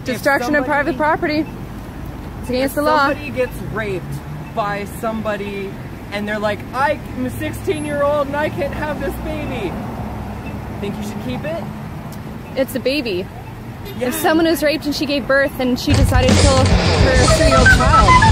destruction of private property. It's against the law. If somebody gets raped by somebody and they're like, I'm a 16-year-old and I can't have this baby, think you should keep it? It's a baby. Yeah. If someone is raped and she gave birth and she decided to kill her 3-year-old child,